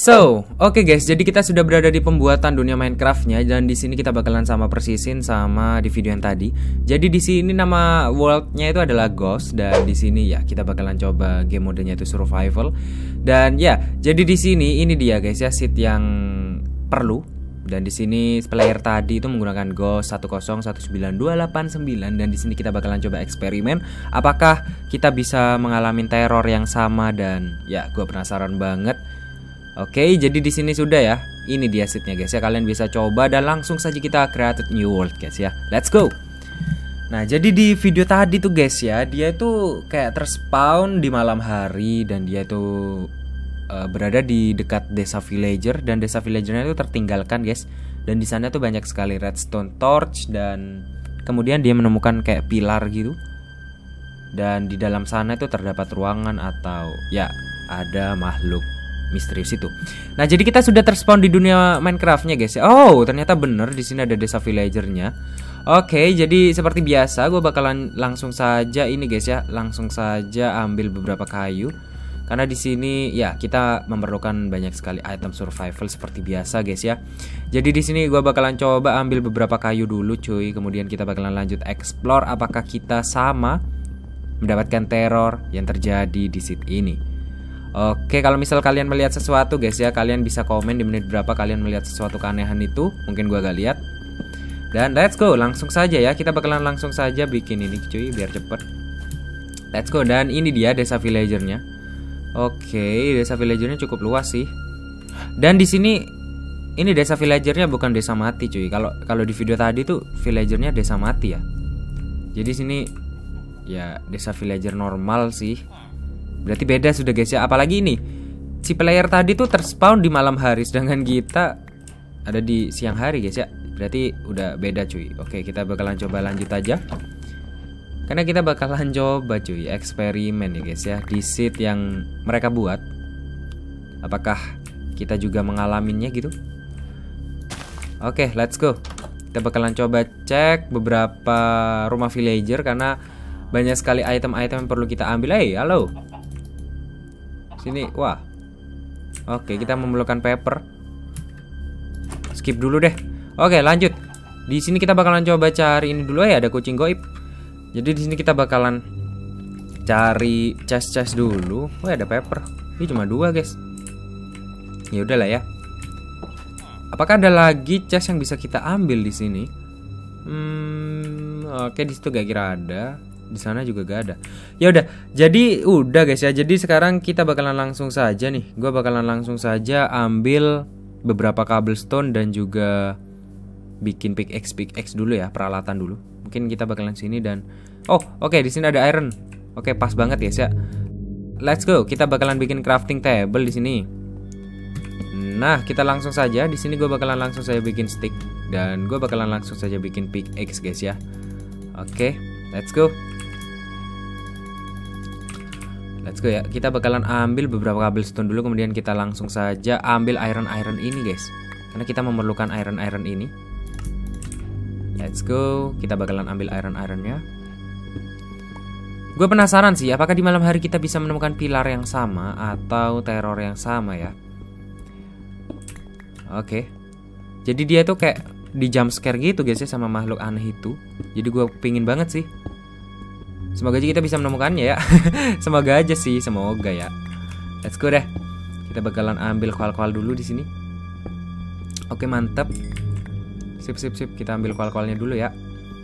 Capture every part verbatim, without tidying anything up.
So, oke okay guys, jadi kita sudah berada di pembuatan dunia Minecraftnya dan di sini kita bakalan sama persisin sama di video yang tadi. Jadi di sini nama worldnya itu adalah Ghost dan di sini ya kita bakalan coba game modenya itu survival. Dan ya, jadi di sini ini dia guys ya seed yang perlu. Dan di sini player tadi itu menggunakan Ghost satu nol satu sembilan dua delapan sembilan dan di sini kita bakalan coba eksperimen apakah kita bisa mengalami teror yang sama dan ya gue penasaran banget. Oke, jadi di sini sudah ya. Ini dia seednya guys ya. Kalian bisa coba dan langsung saja kita create new world guys ya. Let's go. Nah, jadi di video tadi tuh guys ya, dia itu kayak terspawn di malam hari dan dia itu uh, berada di dekat desa villager dan desa villagernya itu tertinggalkan guys. Dan di sana tuh banyak sekali redstone torch dan kemudian dia menemukan kayak pilar gitu. Dan di dalam sana itu terdapat ruangan atau ya ada makhluk misterius itu. Nah, jadi kita sudah terspawn di dunia Minecraftnya guys ya. Oh, ternyata bener di sini ada desa villagernya. Oke, jadi seperti biasa gue bakalan langsung saja ini guys ya, langsung saja ambil beberapa kayu. Karena di sini ya kita memerlukan banyak sekali item survival seperti biasa guys ya. Jadi di sini gue bakalan coba ambil beberapa kayu dulu cuy. Kemudian kita bakalan lanjut explore apakah kita sama mendapatkan teror yang terjadi di seed ini. Oke, kalau misal kalian melihat sesuatu guys ya, kalian bisa komen di menit berapa kalian melihat sesuatu keanehan itu. Mungkin gua gak lihat. Dan let's go, langsung saja ya. Kita bakalan langsung saja bikin ini cuy, biar cepet. Let's go, dan ini dia desa villagernya. Oke, desa villagernya cukup luas sih. Dan di sini ini desa villagernya bukan desa mati cuy. Kalau kalau di video tadi tuh villagernya desa mati ya. Jadi sini ya desa villager normal sih. Berarti beda sudah guys ya. Apalagi ini si player tadi tuh terspawn di malam hari, sedangkan kita ada di siang hari guys ya. Berarti udah beda cuy. Oke, kita bakalan coba lanjut aja. Karena kita bakalan coba cuy eksperimen ya guys ya di seed yang mereka buat. Apakah kita juga mengalaminya gitu? Oke, let's go. Kita bakalan coba cek beberapa rumah villager karena banyak sekali item-item yang perlu kita ambil. Hey, halo. Sini, wah. Oke, kita memerlukan paper. Skip dulu deh. Oke, lanjut. Di sini kita bakalan coba cari ini dulu ya, ada kucing goib. Jadi di sini kita bakalan cari chest-chest dulu. Oh, ada paper. Ini cuma dua, guys. Ya udahlah ya. Apakah ada lagi chest yang bisa kita ambil di sini? Hmm, oke, di situ gak kira ada. Di sana juga gak ada. Ya udah, jadi udah guys ya. Jadi sekarang kita bakalan langsung saja nih. Gue bakalan langsung saja ambil beberapa cobblestone dan juga bikin pickaxe pickaxe dulu ya, peralatan dulu. Mungkin kita bakalan sini dan oh, oke okay, di sini ada iron. Oke, okay, pas banget guys ya. Let's go. Kita bakalan bikin crafting table di sini. Nah, kita langsung saja. Di sini gue bakalan langsung saja bikin stick dan gue bakalan langsung saja bikin pickaxe guys ya. Oke, okay, let's go. Let's go ya. Kita bakalan ambil beberapa cobblestone dulu, kemudian kita langsung saja ambil iron-iron ini guys. Karena kita memerlukan iron-iron ini. Let's go. Kita bakalan ambil iron-ironnya. Gue penasaran sih, apakah di malam hari kita bisa menemukan pilar yang sama atau teror yang sama ya. Oke. Jadi dia tuh kayak di jump scare gitu guys ya sama makhluk aneh itu. Jadi gue pingin banget sih. Semoga aja kita bisa menemukannya ya. Semoga aja sih, semoga ya. Let's go deh. Kita bakalan ambil koal-koal dulu di sini. Oke, mantap. Sip sip sip, kita ambil koal-koalnya dulu ya.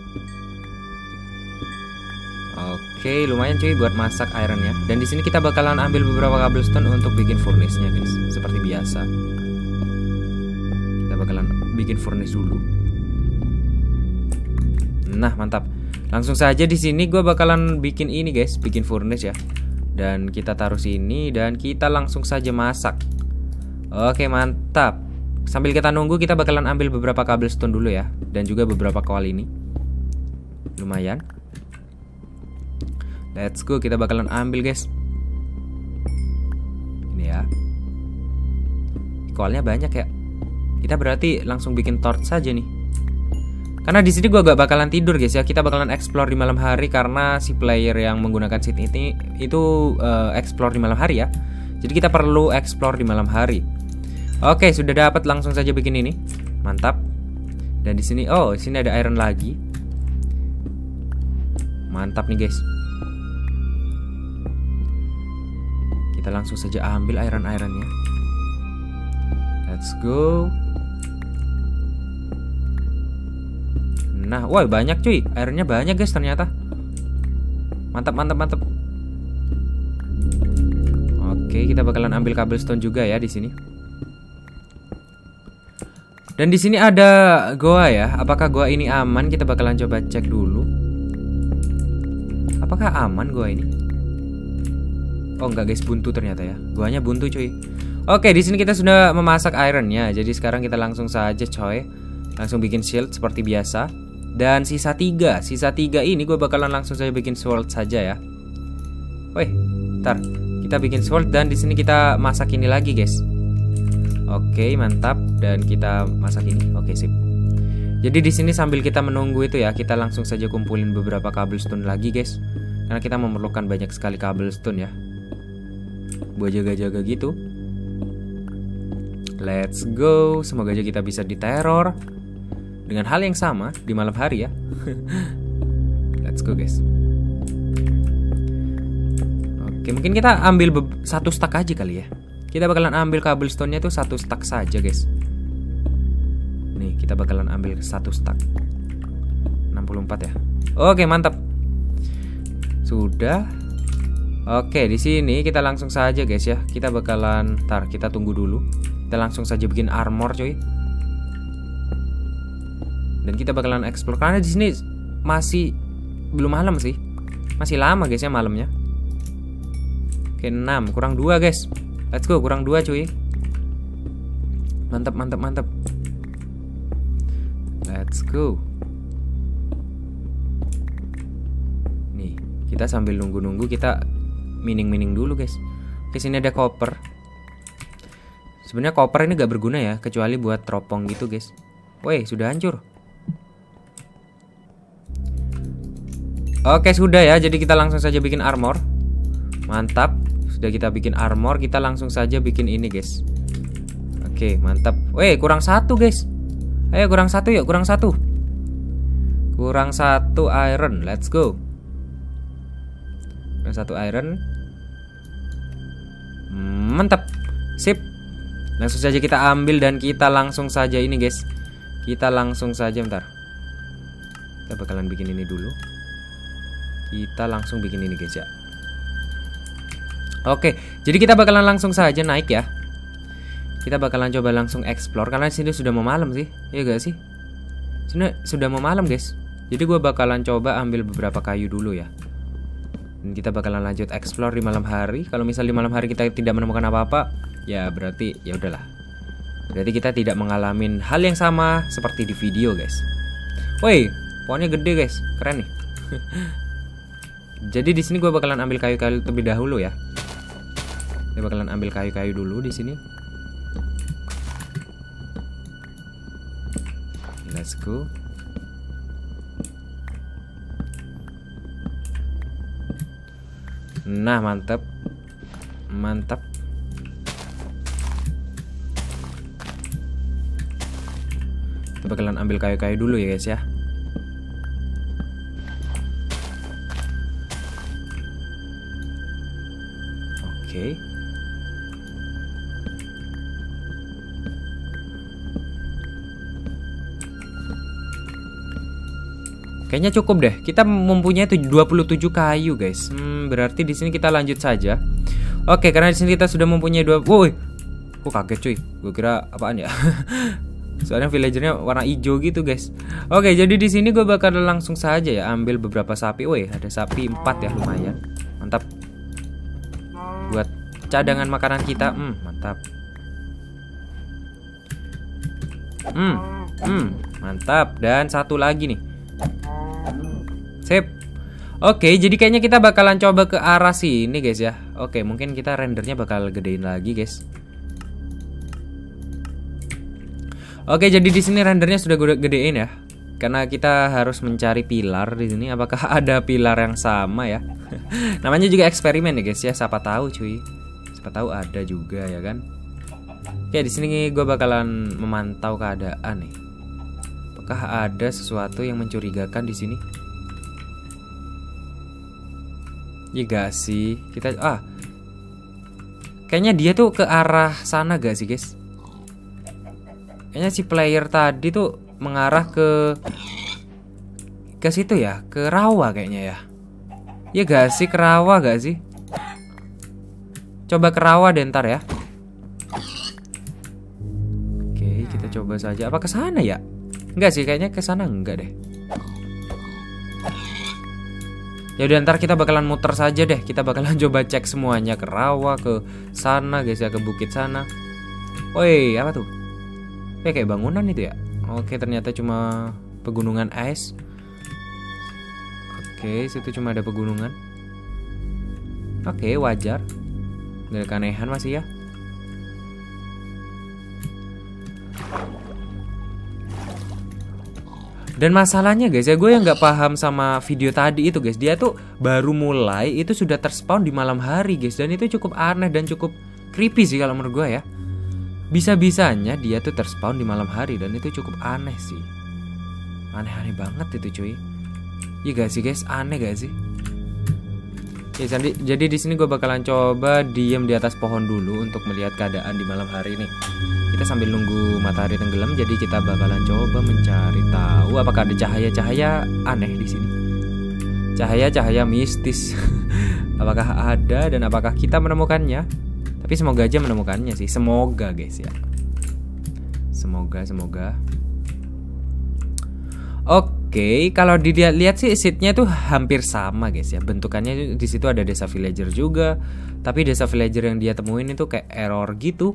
Oke, lumayan cuy buat masak ironnya. Dan di sini kita bakalan ambil beberapa cobblestone untuk bikin furnace-nya guys, seperti biasa. Kita bakalan bikin furnace dulu. Nah, mantap. Langsung saja di sini gue bakalan bikin ini guys, bikin furnace ya. Dan kita taruh sini dan kita langsung saja masak. Oke, mantap. Sambil kita nunggu kita bakalan ambil beberapa cobblestone dulu ya, dan juga beberapa koal ini. Lumayan. Let's go, kita bakalan ambil guys. Ini ya. Koalnya banyak ya. Kita berarti langsung bikin torch saja nih. Karena di sini gue gak bakalan tidur guys ya. Kita bakalan explore di malam hari karena si player yang menggunakan seed ini itu uh, explore di malam hari ya. Jadi kita perlu explore di malam hari. Oke, sudah dapat, langsung saja bikin ini. Mantap. Dan di sini, oh, di sini ada iron lagi. Mantap nih, guys. Kita langsung saja ambil iron-ironnya. Let's go. Nah, wah banyak cuy. Ironnya banyak guys ternyata. Mantap, mantap, mantap. Oke, kita bakalan ambil cobblestone juga ya di sini. Dan di sini ada goa ya. Apakah goa ini aman? Kita bakalan coba cek dulu. Apakah aman goa ini? Oh enggak guys, buntu ternyata ya. Goanya buntu cuy. Oke, di sini kita sudah memasak ironnya. Jadi sekarang kita langsung saja coy. Langsung bikin shield seperti biasa. Dan sisa tiga. Sisa tiga ini gue bakalan langsung saja bikin sword saja ya. Wih, ntar kita bikin sword dan di sini kita masak ini lagi guys. Oke, mantap. Dan kita masak ini. Oke, sip. Jadi di sini sambil kita menunggu itu ya, kita langsung saja kumpulin beberapa cobblestone lagi guys. Karena kita memerlukan banyak sekali cobblestone ya. Buat jaga-jaga gitu. Let's go. Semoga aja kita bisa diteror dengan hal yang sama di malam hari ya. Let's go guys. Oke, mungkin kita ambil satu stack aja kali ya. Kita bakalan ambil cobblestone-nya tuh satu stack saja guys. Nih, kita bakalan ambil satu stack. enam puluh empat ya. Oke, mantap. Sudah. Oke, di sini kita langsung saja guys ya. Kita bakalan, ntar kita tunggu dulu. Kita langsung saja bikin armor coy. Dan kita bakalan explore karena di sini masih belum malam sih. Masih lama guys ya malamnya. Oke, enam kurang dua guys. Let's go, kurang dua cuy. Mantap, mantap, mantap. Let's go. Nih, kita sambil nunggu-nunggu kita mining-mining dulu guys. Di sini ada copper. Sebenarnya copper ini gak berguna ya, kecuali buat teropong gitu guys. Woi, sudah hancur. Oke, sudah ya. Jadi kita langsung saja bikin armor. Mantap. Sudah kita bikin armor, kita langsung saja bikin ini guys. Oke, mantap. Weh, kurang satu guys. Ayo kurang satu yuk, kurang satu. Kurang satu iron, let's go. Kurang satu iron. Mantap. Sip. Langsung saja kita ambil dan kita langsung saja ini guys. Kita langsung saja bentar. Kita bakalan bikin ini dulu. Kita langsung bikin ini guys ya. Oke, jadi kita bakalan langsung saja naik ya. Kita bakalan coba langsung explore karena sini sudah mau malam sih. Iya gak sih? Sini sudah mau malam guys. Jadi gue bakalan coba ambil beberapa kayu dulu ya. Dan kita bakalan lanjut explore di malam hari. Kalau misal di malam hari kita tidak menemukan apa-apa, ya berarti ya udahlah. Berarti kita tidak mengalami hal yang sama seperti di video guys. Woi, pohonnya gede guys, keren nih. Jadi di sini gue bakalan ambil kayu-kayu terlebih dahulu ya. Kita bakalan ambil kayu-kayu dulu di sini. Let's go. Nah, mantap. Mantap. Kita bakalan ambil kayu-kayu dulu ya guys ya. Oke. Okay. Kayaknya cukup deh. Kita mempunyai dua puluh tujuh kayu, guys. Hmm, berarti di sini kita lanjut saja. Oke, karena di sini kita sudah mempunyai dua. Woi. Kok kaget, cuy. Gue kira apaan ya? Soalnya villagernya warna hijau gitu, guys. Oke, jadi di sini gue bakal langsung saja ya ambil beberapa sapi. Woi, ada sapi empat ya, lumayan. Mantap. Buat cadangan makanan kita. Hmm, mantap. Hmm. Hmm, mantap. Dan satu lagi nih. Sip. Oke, jadi kayaknya kita bakalan coba ke arah sini guys ya. Oke, mungkin kita rendernya bakal gedein lagi guys. Oke, jadi di sini rendernya sudah gue gedein ya. Karena kita harus mencari pilar di sini. Apakah ada pilar yang sama ya? Namanya juga eksperimen ya guys ya. Siapa tahu cuy. Siapa tahu ada juga ya kan. Oke, di sini gue bakalan memantau keadaan nih. Apakah ada sesuatu yang mencurigakan di sini? Iya gak sih? Kita ah. Kayaknya dia tuh ke arah sana gak sih, guys? Kayaknya si player tadi tuh mengarah ke ke situ ya, ke rawa kayaknya ya. Iya gak sih, ke rawa gak sih? Coba ke rawa deh ntar ya. Oke, kita coba saja. Apa ke sana ya? Enggak sih, kayaknya ke sana enggak deh. Ya udah, ntar kita bakalan muter saja deh. Kita bakalan coba cek semuanya, ke rawa, ke sana guys ya, ke bukit sana. Woi, apa tuh? Eh, kayak bangunan itu ya. Oke, ternyata cuma pegunungan es. Oke, situ cuma ada pegunungan. Oke, wajar. Gak ada keanehan masih ya. Dan masalahnya guys ya, gue yang nggak paham sama video tadi itu guys, dia tuh baru mulai itu sudah terspawn di malam hari guys, dan itu cukup aneh dan cukup creepy sih kalau menurut gue ya. Bisa-bisanya dia tuh terspawn di malam hari dan itu cukup aneh sih. Aneh-aneh banget itu cuy. Iya gak sih guys, aneh gak sih? Ya, jadi, jadi di sini gue bakalan coba diem di atas pohon dulu untuk melihat keadaan di malam hari ini. Kita sambil nunggu matahari tenggelam, jadi kita bakalan coba mencari tahu apakah ada cahaya-cahaya aneh di sini. Cahaya-cahaya mistis. Apakah ada dan apakah kita menemukannya? Tapi semoga aja menemukannya sih. Semoga guys ya. Semoga, semoga. Oke, kalau dilihat sih seatnya tuh hampir sama guys ya. Bentukannya di situ ada desa villager juga. Tapi desa villager yang dia temuin itu kayak error gitu.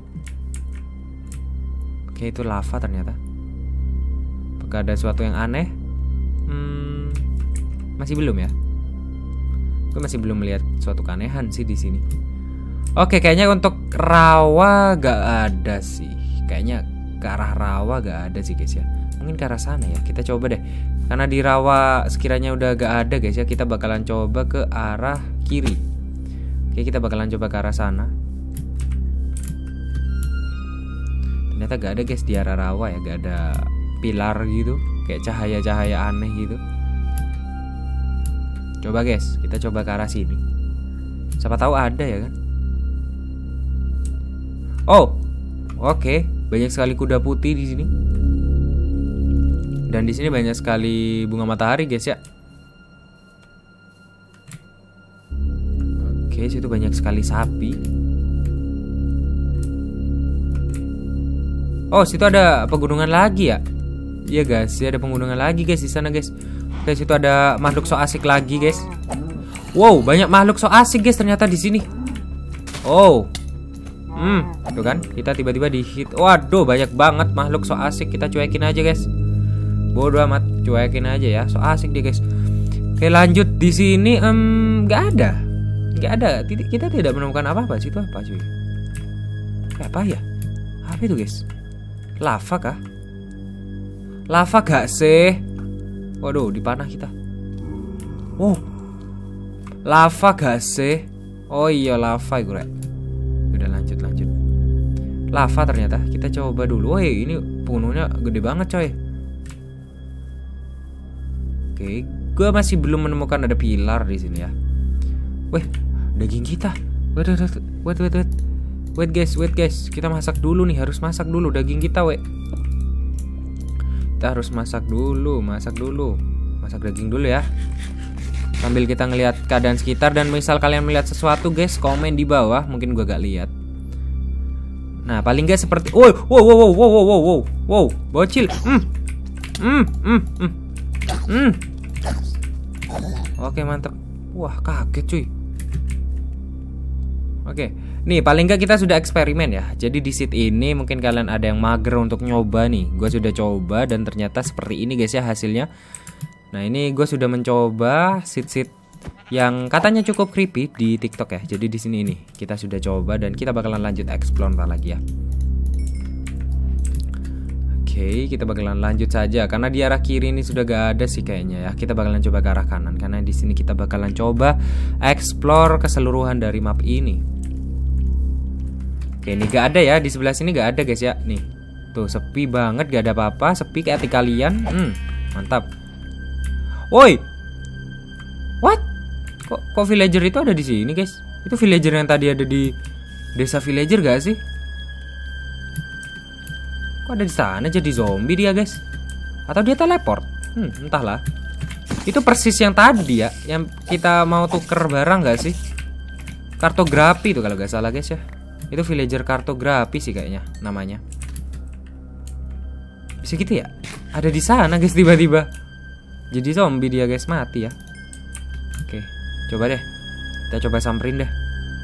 Oke, itu lava ternyata. Apakah ada sesuatu yang aneh? Hmm, masih belum ya. Gue masih belum melihat suatu keanehan sih di sini. Oke, kayaknya untuk rawa gak ada sih. Kayaknya ke arah rawa gak ada sih guys ya. Mungkin ke arah sana ya. Kita coba deh. Karena di rawa sekiranya udah gak ada guys ya, kita bakalan coba ke arah kiri. Oke, kita bakalan coba ke arah sana. Ternyata gak ada guys di arah rawa ya, gak ada pilar gitu, kayak cahaya-cahaya aneh gitu. Coba guys, kita coba ke arah sini. Siapa tahu ada ya kan? Oh, oke, okay. Banyak sekali kuda putih di sini. Dan di sini banyak sekali bunga matahari guys ya. Oke, okay, situ banyak sekali sapi. Oh, situ ada pegunungan lagi ya? Iya guys, ya ada pegunungan lagi guys di sana guys. Oke, situ ada makhluk so asik lagi guys. Wow, banyak makhluk so asik guys ternyata di sini. Oh, hmm, tuh kan? Kita tiba-tiba di hit. Waduh, banyak banget makhluk so asik. Kita cuekin aja guys. Bodoh amat, cuekin aja ya. So asik deh guys. Oke, lanjut di sini. Em, nggak ada, nggak ada. Kita tidak menemukan apa-apa. Situ apa cuy? Kayak apa ya? Apa itu guys? Lava kah? Lava gak sih? Waduh, dipanah kita. Wow, lava gak sih? Oh iya, lava gue. Udah lanjut lanjut. Lava ternyata. Kita coba dulu. Woi, ini pegunungnya gede banget coy. Oke, gue masih belum menemukan ada pilar di sini ya. Weh, daging kita. Wait, wait, wait, wait, wait. Wait guys, wait guys, kita masak dulu nih, harus masak dulu daging kita, we. Kita harus masak dulu, masak dulu, masak daging dulu ya. Sambil kita ngelihat keadaan sekitar, dan misal kalian melihat sesuatu guys, komen di bawah, mungkin gua gak lihat. Nah, paling gak seperti, wow, wow, wow, wow, wow, wow, wow, wow, bocil, hmm, hmm, hmm, hmm, hmm. Oke, mantap. Wah, kaget cuy. Oke, nih paling nggak kita sudah eksperimen ya. Jadi di seat ini mungkin kalian ada yang mager untuk nyoba nih. Gue sudah coba dan ternyata seperti ini guys ya hasilnya. Nah, ini gue sudah mencoba seat-seat yang katanya cukup creepy di TikTok ya. Jadi di sini ini kita sudah coba dan kita bakalan lanjut explore lagi ya. Oke, kita bakalan lanjut saja karena di arah kiri ini sudah gak ada sih kayaknya ya. Kita bakalan coba ke arah kanan karena di sini kita bakalan coba explore keseluruhan dari map ini. Oke, ini gak ada ya, di sebelah sini gak ada guys ya. Nih, tuh sepi banget, gak ada apa-apa, sepi kayak hati kalian. Hmm, mantap. Woi, what? Kok, kok villager itu ada di sini guys? Itu villager yang tadi ada di desa villager gak sih? Kok ada di sana jadi zombie dia guys? Atau dia teleport? Hmm, entahlah. Itu persis yang tadi ya, yang kita mau tuker barang gak sih? Kartografi itu kalau gak salah guys ya. Itu villager kartografi sih kayaknya namanya. Bisa gitu ya? Ada di sana guys tiba-tiba. Jadi zombie dia guys, mati ya. Oke, coba deh. Kita coba samperin deh.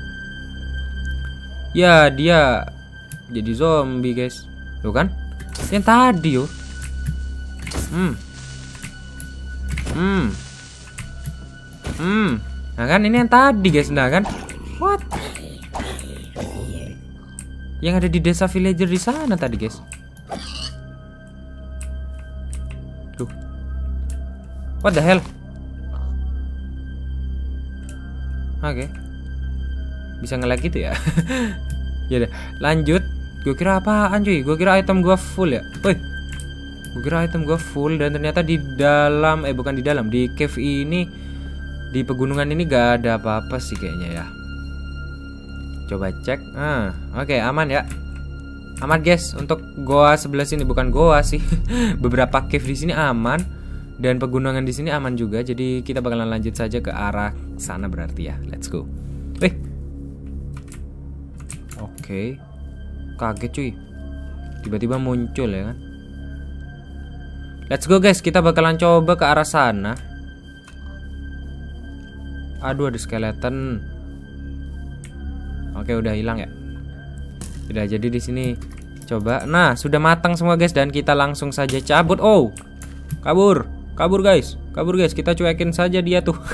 Ya, dia jadi zombie guys. Tuh kan? Yang tadi yo. Hmm. Hmm. Hmm. Nah kan ini yang tadi guys, nah kan? What? Yang ada di desa villager di sana tadi guys. Tuh. What the hell? Oke. Okay. Bisa nge-lag gitu ya. Ya udah, lanjut. Gue kira apaan cuy? Gue kira item gue full ya. Woi. Gue kira item gue full dan ternyata di dalam eh bukan di dalam, di cave ini, di pegunungan ini gak ada apa-apa sih kayaknya ya. Coba cek. Ah, oke, okay, aman ya. Aman guys untuk goa sebelah sini, bukan goa sih. Beberapa cave di sini aman dan pegunungan di sini aman juga. Jadi kita bakalan lanjut saja ke arah sana berarti ya. Let's go. Eh. Oke. Okay. Kaget cuy. Tiba-tiba muncul ya kan. Let's go guys, kita bakalan coba ke arah sana. Aduh, ada skeleton. Oke, udah hilang ya. Udah, jadi di sini coba. Nah, sudah matang semua guys dan kita langsung saja cabut. Oh. Kabur. Kabur guys. Kabur guys, kita cuekin saja dia tuh.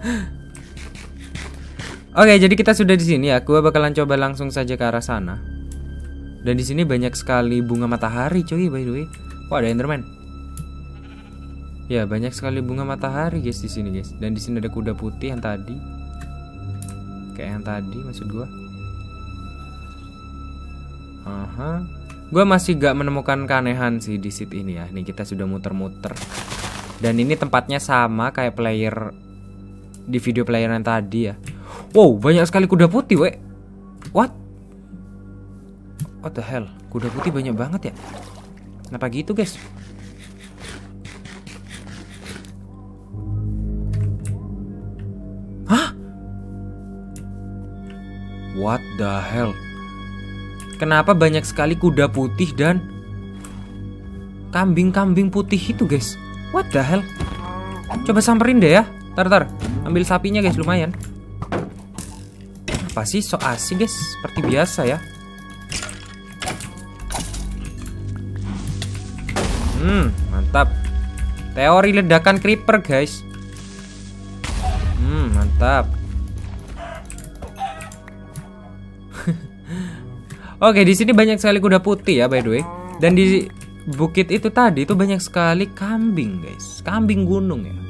Oke, jadi kita sudah di sini ya. Gua bakalan coba langsung saja ke arah sana. Dan di sini banyak sekali bunga matahari cuy, by the way. Wah, ada Enderman. Ya, banyak sekali bunga matahari guys di sini guys. Dan di sini ada kuda putih yang tadi. Kayak yang tadi maksud gua. Aha. Gua masih gak menemukan keanehan sih di sit ini ya. Nih kita sudah muter-muter. Dan ini tempatnya sama kayak player di video player yang tadi ya. Wow, banyak sekali kuda putih, we. What? What the hell? Kuda putih banyak banget ya. Kenapa gitu, guys? Hah? What the hell? Kenapa banyak sekali kuda putih dan kambing-kambing putih itu, guys? What the hell? Coba samperin deh ya. Tar, tar. Ambil sapinya, guys, lumayan. Apa sih, so asik, guys? Seperti biasa ya. Hmm, mantap. Teori ledakan creeper, guys. Hmm, mantap. Oke, di sini banyak sekali kuda putih ya, by the way. Dan di bukit itu tadi itu banyak sekali kambing, guys. Kambing gunung ya.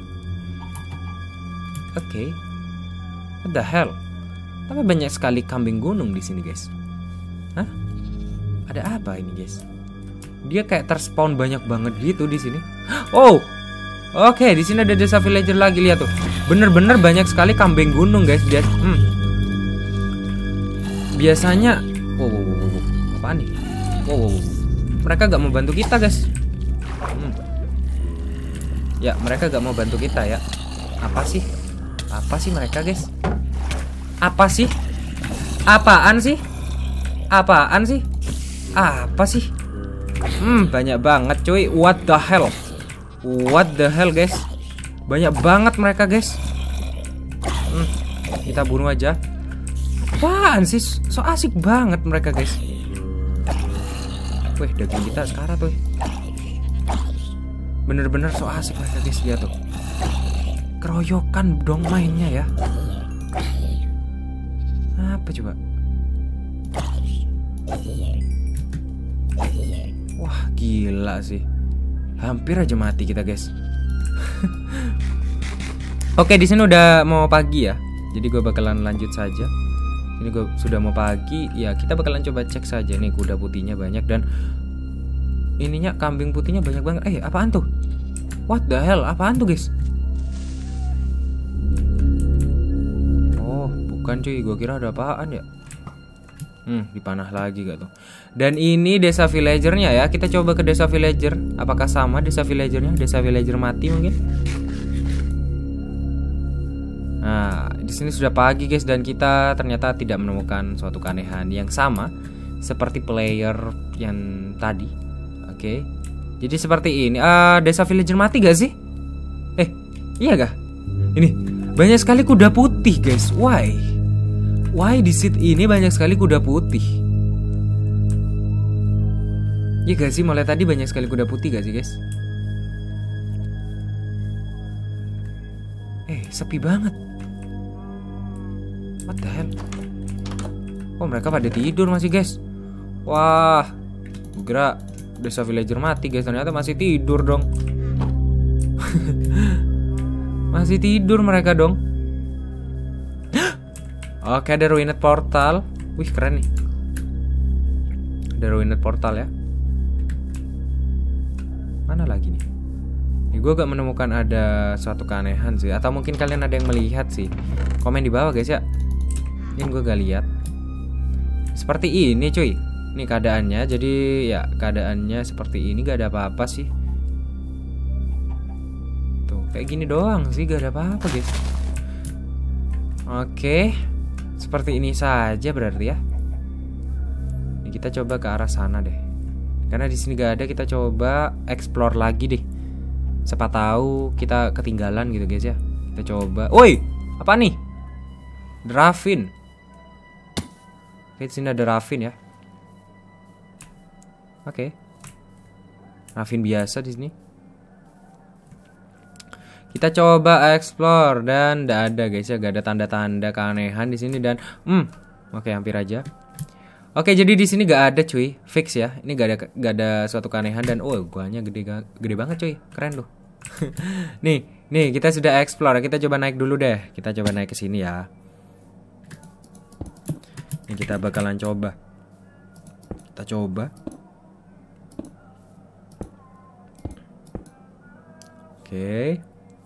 Oke. What the hell? Tapi banyak sekali kambing gunung di sini, guys. Hah? Ada apa ini, guys? Dia kayak terspawn banyak banget gitu di sini. Oh. Oke, di sini ada desa villager lagi, lihat tuh. Bener-bener banyak sekali kambing gunung, guys. Dia hmm. Biasanya wow, wow, wow, wow. Apaan nih? Wow, wow, wow. Mereka gak mau bantu kita, guys. hmm. Ya, mereka gak mau bantu kita ya. Apa sih? Apa sih mereka, guys? Apa sih? Apaan sih? Apaan sih? Apa sih? Hmm, banyak banget cuy. What the hell? What the hell, guys? Banyak banget mereka, guys. hmm. Kita bunuh aja. Apaan sih? So asik banget mereka, guys. Wih, daging kita sekarang tuh. Bener-bener so asik mereka, guys. Lihat tuh. Keroyokan dong mainnya ya. Apa coba? Wah, gila sih. Hampir aja mati kita, guys. Oke, di sini udah mau pagi ya. Jadi gue bakalan lanjut saja. Ini gue sudah mau pagi. Ya kita bakalan coba cek saja nih. Kuda putihnya banyak dan ininya kambing putihnya banyak banget. Eh apaan tuh? What the hell? Apaan tuh guys? Oh bukan cuy, gue kira ada apaan ya. Hmm, dipanah lagi gak tuh. Dan ini desa villagernya ya. Kita coba ke desa villager. Apakah sama desa villagernya? Desa villager mati mungkin. Nah, di sini sudah pagi guys dan kita ternyata tidak menemukan suatu keanehan yang sama seperti player yang tadi. Oke. Jadi seperti ini. Uh, desa villager mati gak sih? Eh, iya gak? Ini banyak sekali kuda putih guys. Why? Why di seat ini banyak sekali kuda putih? Iya gak sih, mulai tadi banyak sekali kuda putih gak sih guys? Eh, sepi banget. What the hell? Oh mereka pada tidur masih guys. Wah, gue kira desa villager mati guys, ternyata masih tidur dong. Masih tidur mereka dong. Oke, ada ruined portal. Wih, keren nih. Ada ruined portal ya. Mana lagi nih? Nih gue gak menemukan ada suatu keanehan sih. Atau mungkin kalian ada yang melihat sih. Komen di bawah guys ya. Ini gue gak lihat. Seperti ini cuy. Ini keadaannya. Jadi ya keadaannya seperti ini. Gak ada apa-apa sih. Tuh kayak gini doang sih. Gak ada apa-apa guys. Oke, seperti ini saja berarti ya. Ini kita coba ke arah sana deh. Karena di sini gak ada, kita coba explore lagi deh. Siapa tahu kita ketinggalan gitu guys ya. Kita coba. Woi, apa nih? Drafin. Oke, di sini ada Raffin ya. Oke. Raffin biasa di sini. Kita coba explore dan tidak ada guys ya, gak ada tanda-tanda keanehan di sini dan hmm, oke hampir aja. Oke, jadi di sini gak ada cuy, fix ya. Ini gak ada gak ada suatu keanehan dan oh guanya gede gede banget cuy, keren loh. Nih, nih kita sudah explore, kita coba naik dulu deh. Kita coba naik ke sini ya. Ini kita bakalan coba. Kita coba. Oke.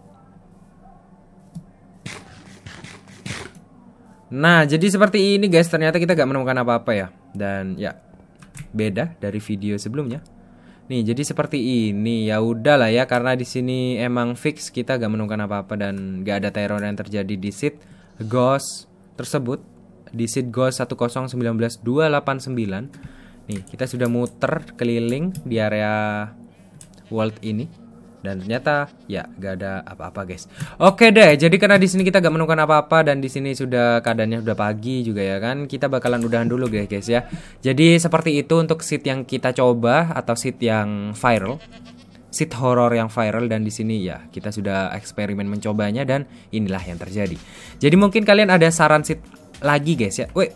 Nah, jadi seperti ini guys. Ternyata kita gak menemukan apa-apa ya. Dan ya, beda dari video sebelumnya. Nih, jadi seperti ini. Ya udahlah ya, karena di sini emang fix kita gak menemukan apa-apa dan gak ada teror yang terjadi di seat Ghost tersebut. Di seat Ghost satu nol satu sembilan dua delapan sembilan. Nih, kita sudah muter keliling di area world ini. Dan ternyata ya gak ada apa-apa guys. Oke deh, jadi karena di sini kita gak menemukan apa-apa dan di sini sudah keadaannya udah pagi juga ya kan. Kita bakalan udahan dulu guys guys ya. Jadi seperti itu untuk seat yang kita coba atau seat yang viral. Seat horror yang viral dan di sini ya kita sudah eksperimen mencobanya dan inilah yang terjadi. Jadi mungkin kalian ada saran seat lagi guys ya. Woi.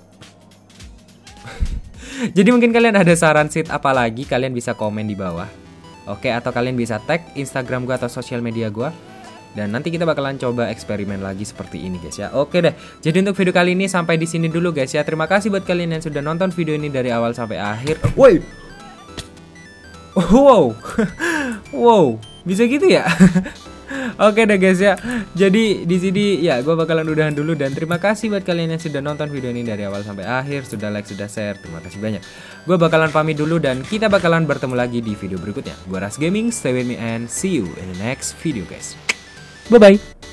Jadi mungkin kalian ada saran seat apa lagi, kalian bisa komen di bawah. Oke, atau kalian bisa tag Instagram gue atau sosial media gue. Dan nanti kita bakalan coba eksperimen lagi seperti ini guys ya. Oke deh, jadi untuk video kali ini sampai di sini dulu guys ya. Terima kasih buat kalian yang sudah nonton video ini dari awal sampai akhir. Woi. Wow. Wow, bisa gitu ya. Oke deh guys ya. Jadi di sini ya gue bakalan udahan dulu dan terima kasih buat kalian yang sudah nonton video ini dari awal sampai akhir, sudah like, sudah share. Terima kasih banyak. Gue bakalan pamit dulu dan kita bakalan bertemu lagi di video berikutnya. Gue Ras Gaming, stay with me and see you in the next video guys. Bye bye.